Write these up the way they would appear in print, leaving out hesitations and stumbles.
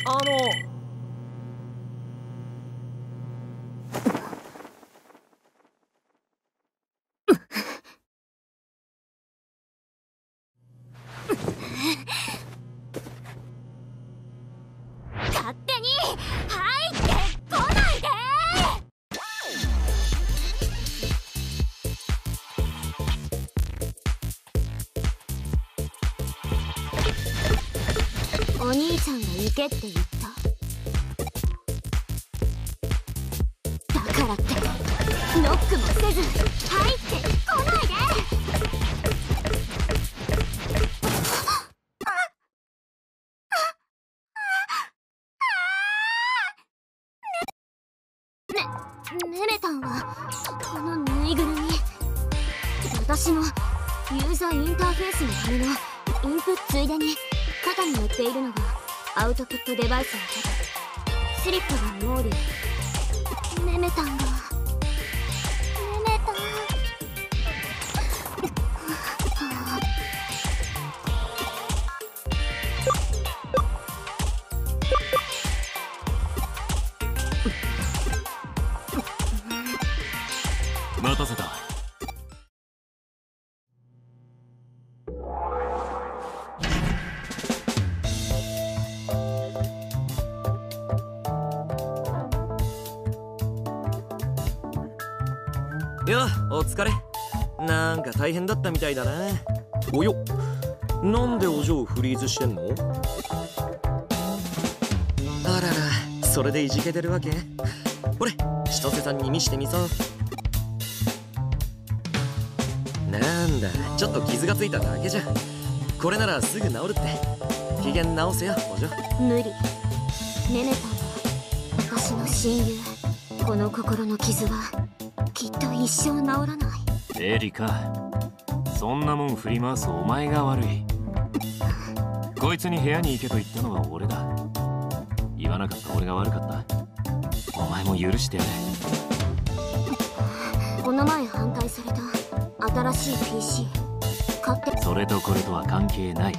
勝手に入ってこないで。お兄ちゃんが行けって言った。だからってノックもせず入ってこないで。ネメタンはこのぬいぐるみ、私もユーザーインターフェースのためのインプついでに肩に乗っているのがアウトプットデバイスの手スリップがモーリー。ネメタンがネメタン待たせた。 よ、お疲れ。なんか大変だったみたいだな。およ、なんでお嬢フリーズしてんの？あらら、それでいじけてるわけ？ほれ、千歳さんに見してみそう。なんだ、ちょっと傷がついただけじゃん。これならすぐ治るって。機嫌直せよ、お嬢。 無理。ネメタンは私の親友。この心の傷はきっと一生治らない。 エリカ、そんなもん振り回すお前が悪い。こいつに部屋に行けと言ったのは俺だ。言わなかった俺が悪かった。お前も許してやれ。 この前反対された新しい PC 買って。 それとこれとは関係ない。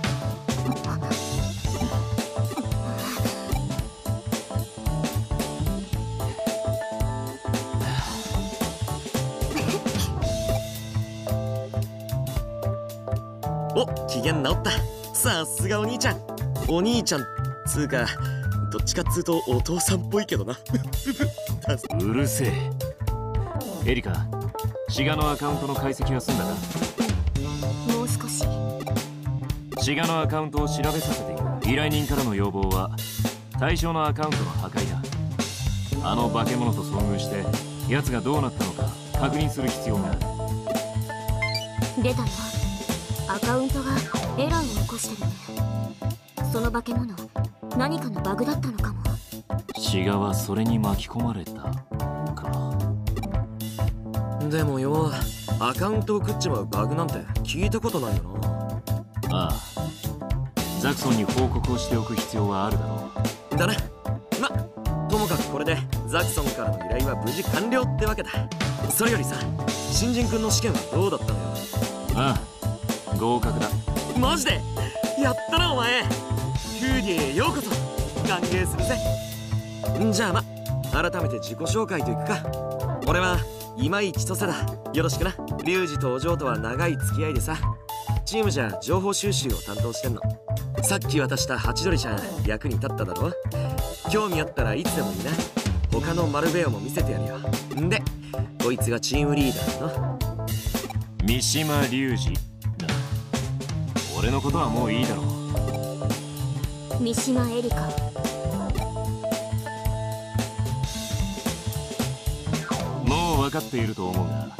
お、機嫌直った。さすがお兄ちゃん。お兄ちゃんつうか、どっちかっつうとお父さんっぽいけどな。 うるせえ。エリカ、シガのアカウントの解析は済んだか？ もう少し。 シガのアカウントを調べさせている。依頼人からの要望は対象のアカウントの破壊だ。あの化け物と遭遇して奴がどうなったのか確認する必要がある。 出たよ。アカウントがエラーを起こしてるね。その化け物、何かのバグだったのかも。 シガはそれに巻き込まれたか。 でもよ、アカウントを食っちまうバグなんて聞いたことないよな。 ああ、ザクソンに報告をしておく必要はあるだろう。だな。ま、ともかくこれでザクソンからの依頼は無事完了ってわけだ。それよりさ、新人君の試験はどうだったのよ？ ああ、合格だ。 マジで？やったなお前。フーディへようこそ。歓迎するぜ。じゃあ改めて自己紹介といくか。俺は今井千歳だ。よろしくな。リュウジとお嬢とは長い付き合いでさ、チームじゃ情報収集を担当してんの。さっき渡したハチドリちゃん役に立っただろ。興味あったらいつでもいいな。他のマルベオも見せてやるよ。んで、こいつがチームリーダーの三島龍二だ。俺のことはもういいだろう。 三島エリカ。 もう分かっていると思うが、